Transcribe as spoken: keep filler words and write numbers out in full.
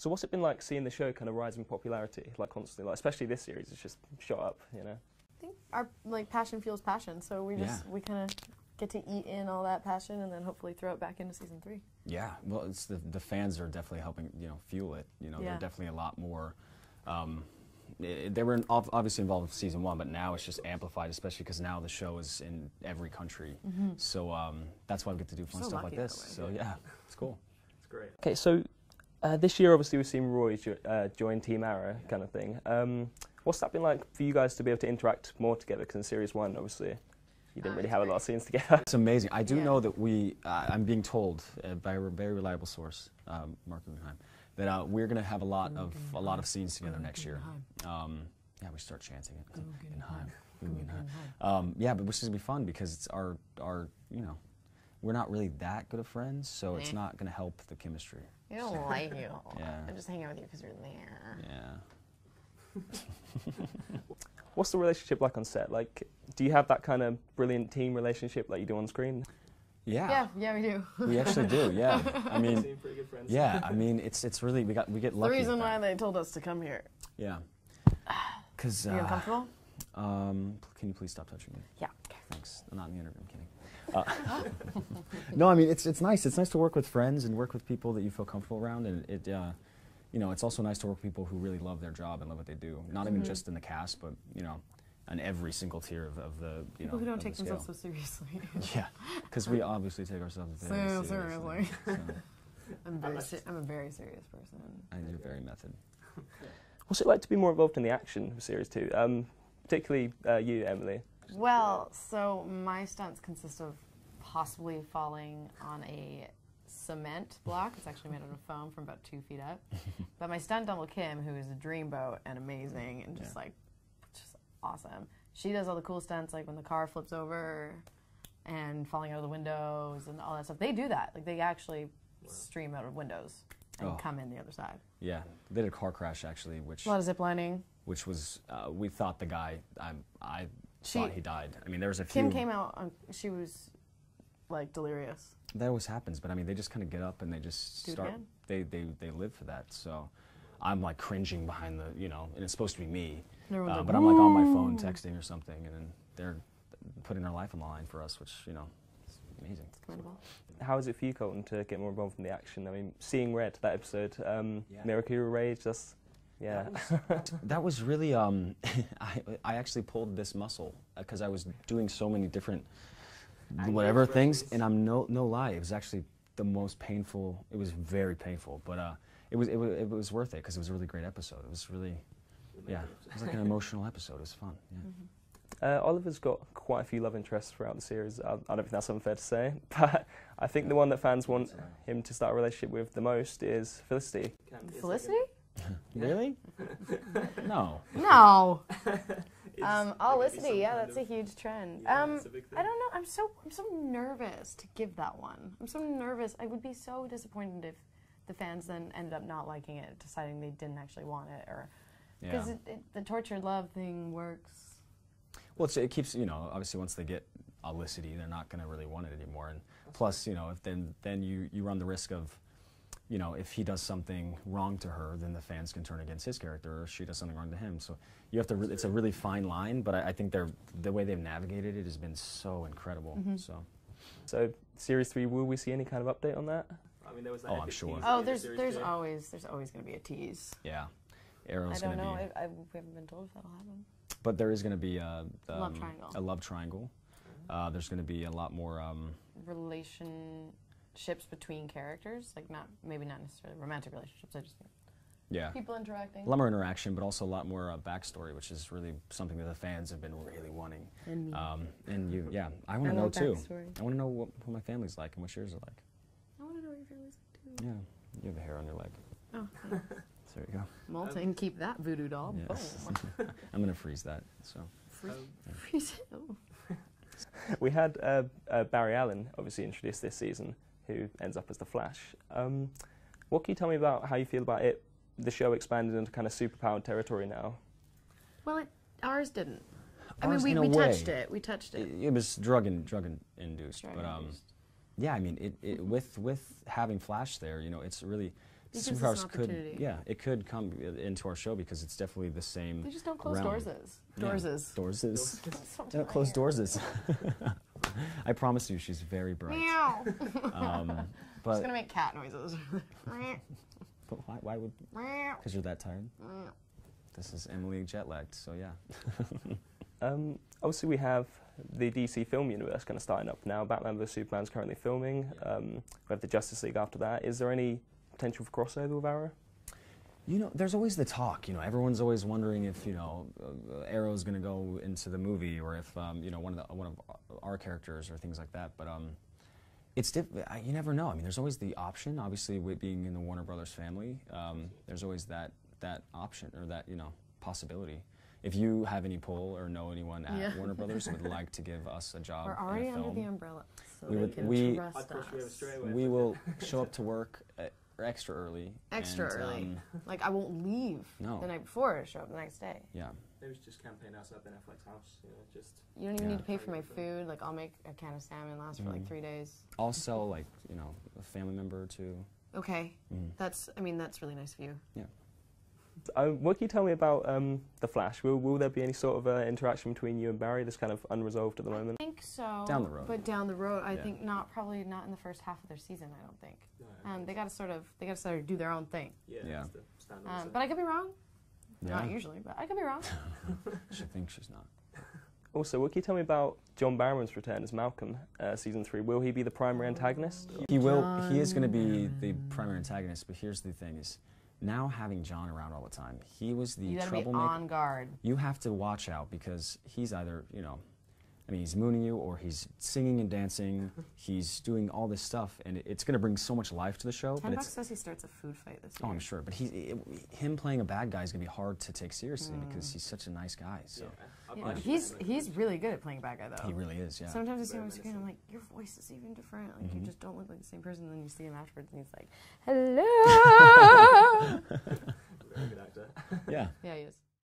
So what's it been like seeing the show kind of rise in popularity, like constantly, like especially this series, it's just shot up, you know? I think our like passion fuels passion, so we just Yeah. we kind of get to eat in all that passion and then hopefully throw it back into season three. Yeah, well, it's the the fans are definitely helping, you know, fuel it. You know, Yeah. they're definitely a lot more. Um, i- they were in, ob- obviously involved with season one, but now it's just amplified, especially because now the show is in every country. Mm-hmm. So um, that's why we get to do fun So stuff like lucky that this. way. So yeah, it's cool. It's great. Okay, so uh, this year obviously we've seen Roy jo uh, join Team Arrow kind of thing. Um, what's that been like for you guys to be able to interact more together? Because in series one, obviously, you didn't Uh, really it's have a great. lot of scenes together. It's amazing. I do Yeah. know that we, uh, I'm being told uh, by a very reliable source, um, Mark Guggenheim, that uh, we're going to have a lot of a lot of scenes together next year. Um, yeah, we start chanting it. Guggenheim. Guggenheim. Um, yeah, but which is gonna be fun because it's our our you know, we're not really that good of friends, so it's Eh. not going to help the chemistry. I don't like you. Yeah. I'm just hanging out with you because you're there. Yeah. What's the relationship like on set? Like, do you have that kind of brilliant team relationship like you do on screen? Yeah. Yeah, yeah, we do. We actually do. Yeah. I mean, pretty good friends. yeah. I mean, it's it's really we got we get The lucky. with reason that. why they told us to come here. Yeah. Because. Are you Uh, uncomfortable? um, can you please stop touching me? Yeah. Okay. Thanks. I'm not in the interview. I'm kidding. Uh, no, I mean it's it's nice. It's nice to work with friends and work with people that you feel comfortable around, and it, uh, you know, it's also nice to work with people who really love their job and love what they do. Not even Mhm. just in the cast, but you know, on every single tier of, of the you People know. who don't of take the themselves scale. so seriously. Yeah, because we obviously take ourselves very So seriously. seriously. So, I'm very. Se I'm a very serious person. and you're very method. What's it like to be more involved in the action of series two? Um, particularly uh, you, Emily. Well, so my stunts consist of possibly falling on a cement block. It's actually made out of foam from about two feet up. But my stunt double Kim, who is a dreamboat and amazing and just Yeah. like, just awesome. She does all the cool stunts, like when the car flips over and falling out of the windows and all that stuff. They do that. Like they actually stream out of windows and Oh. come in the other side. Yeah, they did a car crash actually, which A lot of zip lining. which was uh, we thought the guy I I She- thought he died. I mean, there was a few. Kim came out, on, she was like delirious. That always happens, but I mean, they just kind of get up and they just Do it start. again. They, they they live for that. So, I'm like cringing behind the, you know, and it's supposed to be me, And everyone's uh, like, but I'm like on my "Woo!" phone texting or something, and then they're putting their life on the line for us, which you know, is amazing. Commendable. How is it for you, Colton, to get more involved in the action? I mean, seeing Red, that episode, um, Yeah. Mirakuru Rage, that's, yeah. That was really. Um, I I actually pulled this muscle because I was doing so many different whatever things, and I'm no no lie, it was actually the most painful. It was very painful, but uh, it was it was it was worth it because it was a really great episode. It was really, yeah, it was like an emotional episode. It was fun. Yeah. Uh, Oliver's got quite a few love interests throughout the series. I, I don't think that's unfair to say, but I think the one that fans want him to start a relationship with the most is Felicity. Felicity? Really? No. No. Um, Olicity, yeah, that's a huge trend. Um, I don't know. I'm so I'm so nervous to give that one. I'm so nervous. I would be so disappointed if the fans then ended up not liking it, deciding they didn't actually want it, or because Yeah. it, it, the tortured love thing works. Well, it's, it keeps, you know, obviously once they get Olicity, they're not going to really want it anymore. And plus, you know, if then then you you run the risk of, you know, if he does something wrong to her, then the fans can turn against his character, or she does something wrong to him. So you have to. Re it's a really fine line, but I, I think they're the way they've navigated it has been so incredible. Mm-hmm. So. So, series three, will we see any kind of update on that? I mean, there was that Oh, I'm epic sure. tease Oh, in there's series there's two. always there's always going to be a tease. Yeah, I Arrow's don't going to know. be, I, I, we haven't been told if that'll happen. but there is going to be a, um, Love triangle. a love triangle. Uh, there's going to be a lot more. Um, Relationships between characters, like not maybe not necessarily romantic relationships. I just mean yeah. people interacting. A lot more interaction, but also a lot more uh, backstory, which is really something that the fans have been really wanting. And me. Um, and you, yeah, I want I to know love too. backstory. I want to know what, what my family's like and what yours are like. I want to know what your family's like too. Yeah, you have a hair on your leg. Oh, So there you go. Molten, keep that voodoo doll. Yes. Boom. I'm gonna freeze that. So Free, freeze it. Oh. We had uh, uh, Barry Allen, obviously introduced this season, who ends up as the Flash. Um, what can you tell me about how you feel about it, the show expanded into kind of superpowered territory now? Well, it, ours didn't. I Ours, mean, in we, a we way, touched it. We touched it, it. it was drug and drug in, induced, Drug but um, induced. yeah, I mean, it, it with with having Flash there, you know, it's really It gives us an could, opportunity. yeah, it could come i- into our show because it's definitely the same. They just don't close realm. doorses. Yeah. Doorses. Doorses. So Don't close tired. doorses. I promise you, she's very bright. Meow. Um, I'm but, just gonna make cat noises. but why, why would? Because you're that tired. This is Emily jet lagged, so yeah. Um, obviously, we have the D C film universe kind of starting up now. Batman versus Superman's currently filming. Um, we have the Justice League after that. Is there any potential for crossover with Arrow? You know, there's always the talk. You know, everyone's always wondering if you know uh, Arrow's going to go into the movie, or if um, you know one of the one of our characters or things like that. But um, it's diff- I, you never know. I mean, there's always the option. Obviously, with being in the Warner Brothers family, um, there's always that that option or that you know possibility. If you have any pull or know anyone at Yeah. Warner Brothers who would like to give us a job, We're already in a under film, the umbrella, so We they would- can we- trust I'd cross you over us. straight away. we will show up to work at, extra early. Extra and, early. um, Like I won't leave No. the night before to show up the next day. yeah. Maybe we should just campaign outside Ben Affleck's house. You know, just You don't even Yeah. need to pay for my food. Like I'll make a can of salmon last for like Mhm. three days. I'll sell like you know a family member or two. Okay, Mhm. that's. I mean, that's really nice of you. Uh, what can you tell me about um, The Flash? Will, will there be any sort of uh, interaction between you and Barry that's kind of unresolved at the moment? I think so. Down the road. But down the road, I Yeah. think not. Probably not in the first half of their season. I don't think. No, Um, they got to sort of. They got to sort of do their own thing. yeah, Yeah. that's the standard. Um, but I could be wrong. Yeah. Not usually, but I could be wrong. She thinks she's not. Also, what can you tell me about John Barrowman's return as Malcolm, uh, season three? Will he be the primary antagonist? He will. He is going to be the primary antagonist. But here's the thing: is now having John around all the time, he was the You gotta be troublemaker. on guard. You have to watch out because he's either you know, I mean, he's mooning you or he's singing and dancing. He's doing all this stuff, and it's going to bring so much life to the show. Ten but bucks it's, says he starts a food fight this oh, year. I'm sure. But he, it, him playing a bad guy is going to be hard to take seriously because he's such a nice guy. So Yeah, he's he's really good at playing bad guy though. he really is. Yeah. Sometimes I see him on screen, I'm like, your voice is even different. Like you Mhm. just don't look like the same person. And then you see him afterwards, and he's like, hello. Very good actor. Yeah. Yeah, he is.